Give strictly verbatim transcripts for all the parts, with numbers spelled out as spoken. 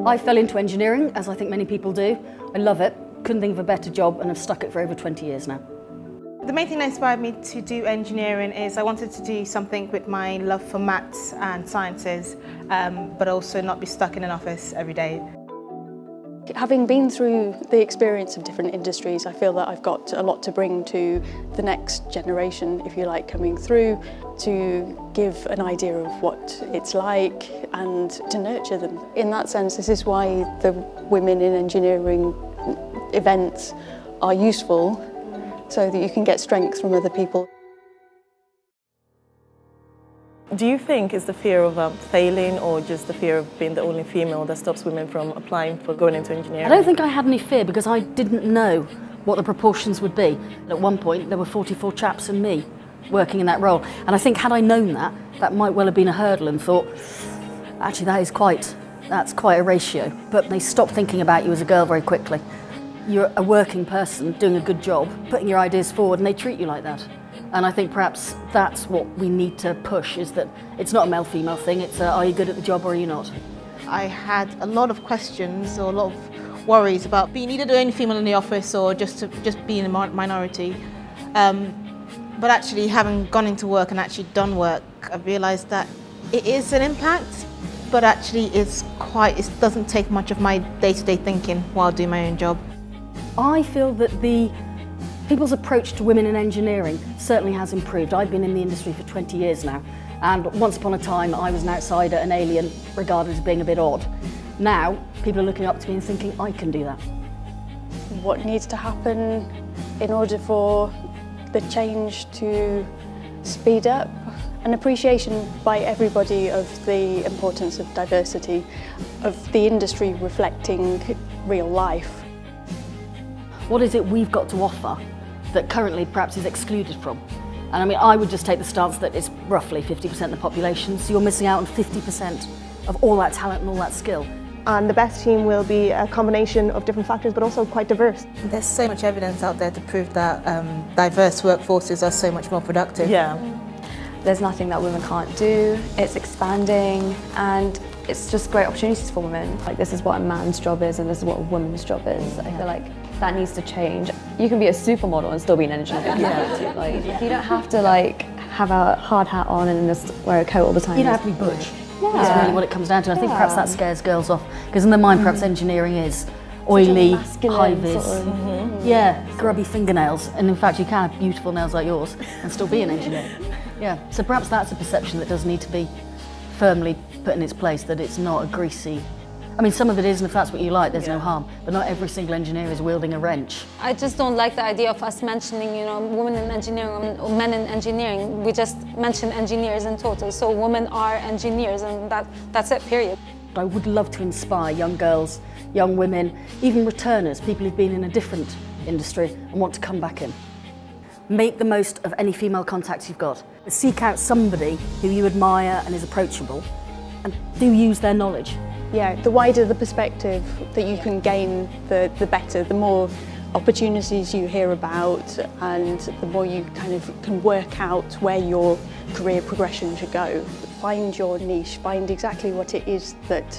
I fell into engineering, as I think many people do. I love it, couldn't think of a better job, and I've stuck it for over twenty years now. The main thing that inspired me to do engineering is I wanted to do something with my love for maths and sciences, um, but also not be stuck in an office every day. Having been through the experience of different industries, I feel that I've got a lot to bring to the next generation, if you like, coming through, to give an idea of what it's like and to nurture them. In that sense, this is why the Women in Engineering events are useful, so that you can get strength from other people. Do you think it's the fear of um, failing or just the fear of being the only female that stops women from applying for going into engineering? I don't think I had any fear because I didn't know what the proportions would be. At one point there were forty-four chaps and me working in that role, and I think had I known that, that might well have been a hurdle and thought, actually that is quite, that's quite a ratio. But they stop thinking about you as a girl very quickly. You're a working person doing a good job, putting your ideas forward, and they treat you like that. And I think perhaps that's what we need to push, is that it's not a male-female thing, it's a, are you good at the job or are you not? I had a lot of questions or a lot of worries about being either the only female in the office or just to, just being a minority. Um, but actually having gone into work and actually done work, I realised that it is an impact, but actually it's quite, it doesn't take much of my day-to-day thinking while doing my own job. I feel that the people's approach to women in engineering certainly has improved. I've been in the industry for twenty years now, and once upon a time I was an outsider, an alien, regarded as being a bit odd. Now people are looking up to me and thinking I can do that. What needs to happen in order for the change to speed up? An appreciation by everybody of the importance of diversity, of the industry reflecting real life. What is it we've got to offer that currently perhaps is excluded from? And I mean, I would just take the stance that it's roughly fifty percent of the population, so you're missing out on fifty percent of all that talent and all that skill. And the best team will be a combination of different factors, but also quite diverse. There's so much evidence out there to prove that um, diverse workforces are so much more productive. Yeah. There's nothing that women can't do, it's expanding, and it's just great opportunities for women. Like, this is what a man's job is and this is what a woman's job is. I feel like that needs to change. You can be a supermodel and still be an engineer. Yeah. Like, you don't have to like have a hard hat on and just wear a coat all the time. You don't have to be butch. Yeah. That's really what it comes down to. I think perhaps that scares girls off, because in their mind perhaps engineering is oily, high-vis, sort of, mm-hmm. yeah, grubby fingernails, and in fact you can have beautiful nails like yours and still be an engineer. Yeah, so perhaps that's a perception that does need to be firmly put in its place, that it's not a greasy. I mean, some of it is, and if that's what you like, there's yeah. no harm. But not every single engineer is wielding a wrench. I just don't like the idea of us mentioning, you know, women in engineering or men in engineering. We just mention engineers in total. So women are engineers, and that, that's it, period. I would love to inspire young girls, young women, even returners, people who've been in a different industry and want to come back in. Make the most of any female contacts you've got. Seek out somebody who you admire and is approachable, and do use their knowledge. Yeah, the wider the perspective that you can gain, the, the better. The more opportunities you hear about, and the more you kind of can work out where your career progression should go. Find your niche, find exactly what it is that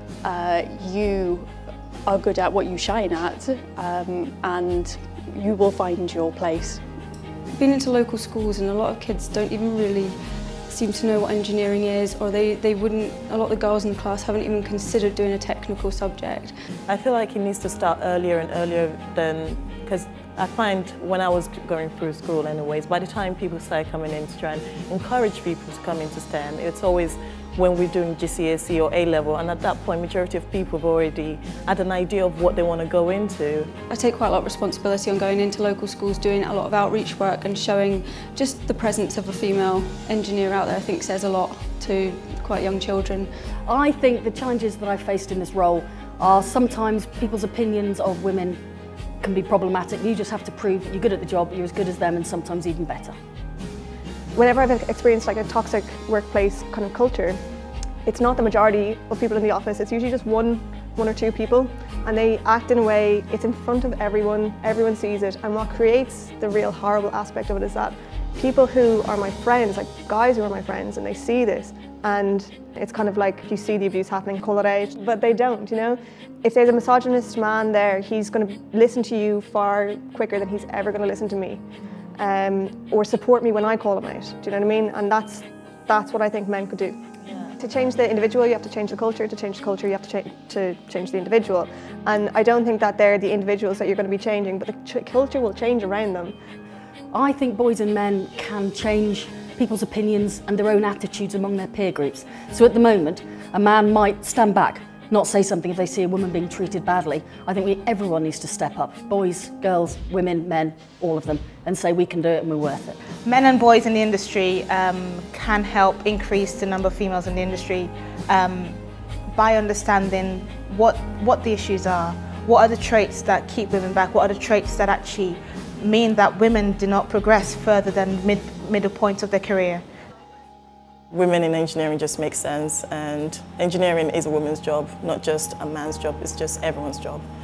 uh, you are good at, what you shine at, um, and you will find your place. Been into local schools, and a lot of kids don't even really seem to know what engineering is, or they, they wouldn't, a lot of the girls in the class haven't even considered doing a technical subject. I feel like it needs to start earlier and earlier than, because I find when I was going through school anyways, by the time people start coming in to try and encourage people to come into STEM, it's always when we're doing G C S E or A level, and at that point majority of people have already had an idea of what they want to go into. I take quite a lot of responsibility on going into local schools, doing a lot of outreach work and showing just the presence of a female engineer out there. I think says a lot to quite young children. I think the challenges that I've faced in this role are sometimes people's opinions of women can be problematic. You just have to prove that you're good at the job, you're as good as them, and sometimes even better. Whenever I've experienced like a toxic workplace kind of culture, it's not the majority of people in the office, it's usually just one, one or two people, and they act in a way, it's in front of everyone, everyone sees it, and what creates the real horrible aspect of it is that people who are my friends, like guys who are my friends, and they see this, and it's kind of like you see the abuse happening, call it out, but they don't, you know? If there's a misogynist man there, he's going to listen to you far quicker than he's ever going to listen to me, um, or support me when I call him out, do you know what I mean? And that's, that's what I think men could do. Yeah. To change the individual, you have to change the culture. To change the culture, you have to, cha to change the individual. And I don't think that they're the individuals that you're going to be changing, but the ch culture will change around them. I think boys and men can change people's opinions and their own attitudes among their peer groups. So at the moment, a man might stand back, not say something if they see a woman being treated badly. I think we, everyone needs to step up, boys, girls, women, men, all of them, and say we can do it and we're worth it. Men and boys in the industry um, can help increase the number of females in the industry um, by understanding what, what the issues are, what are the traits that keep women back, what are the traits that actually mean that women do not progress further than mid, middle points of their career. Women in engineering just makes sense, and engineering is a woman's job, not just a man's job, it's just everyone's job.